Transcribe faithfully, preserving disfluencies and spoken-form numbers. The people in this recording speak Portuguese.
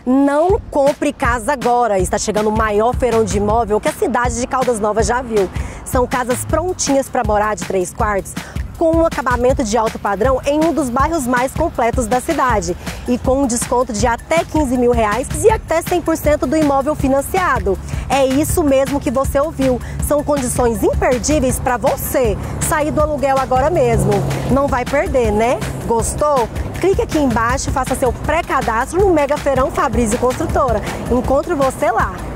Não compre casa agora. Está chegando o maior feirão de imóvel que a cidade de Caldas Novas já viu. São casas prontinhas para morar de três quartos, com um acabamento de alto padrão em um dos bairros mais completos da cidade e com um desconto de até quinze mil reais e até cem por cento do imóvel financiado. É isso mesmo que você ouviu. São condições imperdíveis para você sair do aluguel agora mesmo. Não vai perder, né? Gostou? Clique aqui embaixo e faça seu pré-cadastro no Mega Feirão Fabrício Construtora. Encontro você lá.